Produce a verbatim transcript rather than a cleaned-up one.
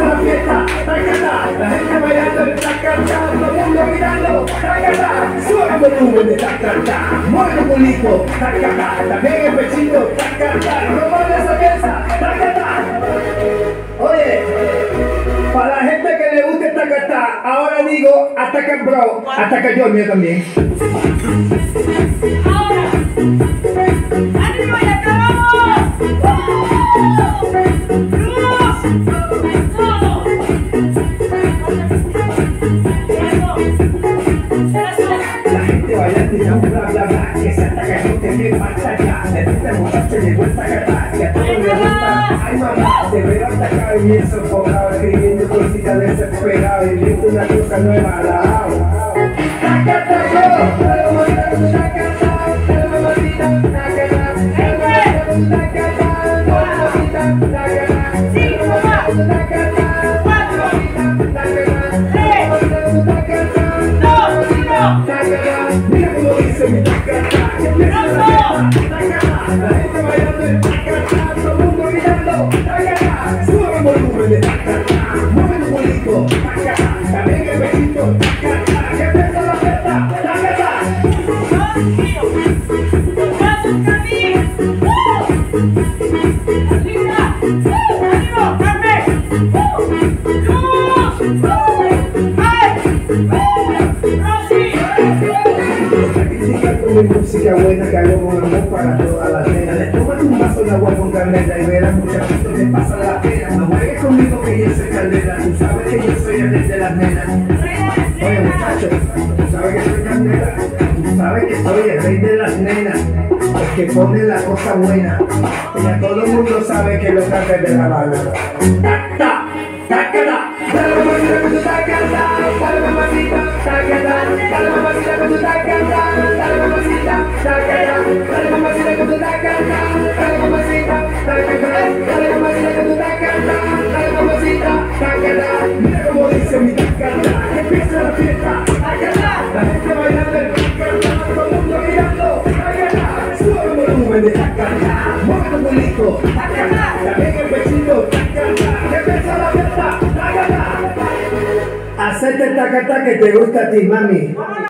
la fiesta, tacata, la gente bailando el tacata, todo el mundo mirando, tacata, sube el volumen de tacata, mueve el culito, tacata, también el pechito, tacata, robando esa pieza, tacata. Oye, para la gente que le guste tacata, ahora digo, ataca el bro, ataca yo el mío también. Ahora, ánimo y acabamos. La gente bailando y no bla bla bla, que se ataca el bote que marcha acá, de este muchacho llegó esta gata, que a todos les gusta, ay mamá, te veo atacado y bien sofocado, escribiendo cositas desesperado, y viendo una cosa nueva, la hago. Tacata yo, pero mamita con tu tacata, pero mamita con tu tacata, pero mamita con tu tacata, pero mamita con tu tacata, Cinco más. con tu tacata, Cuatro. mamita con tu tacata, Tres. mamita con tu tacata, Dos. Uno. tacata, mira cómo dice mi tacata, que empieza la fiesta, tacata, la gente bailando en tacata, todo el mundo gritando, tacata, sube el volumen de tacata, mueve tu culito, tacata, también el besito, tacata, que empieza la fiesta, tacata. Mi música buena que hago con amor para todas las nenas. Le tomas un vaso de agua con canela y verás muchachito te pasa la pena. No juegues conmigo que yo soy candela, tú sabes que yo soy el rey de las nenas. Oye muchachos, tú sabes que soy candela, tú sabes que soy el rey de las nenas, el que pone la cosa buena. Y ya todo el mundo sabe que lo canta de la bala. ¡Taca! ¡Tacata! Dale mamacita con tu tacata, dale mamacita, tacata, dale mamacita con tu tacata, dale mamacita, tacata, dale mamacita con tu tacata, dale mamacita, tacata, dale mamacita con tu tacata, dale mamacita, tacata. Mira cómo dice mi tacata, que empieza la fiesta, tacata, la gente bailando el tacata, todo el mundo mirando, tacata, sube el volumen de tacata, mueve tu culito, tacata, también el pechito, tacata, que empieza la fiesta. Hacete tacata que te gusta a ti, mami.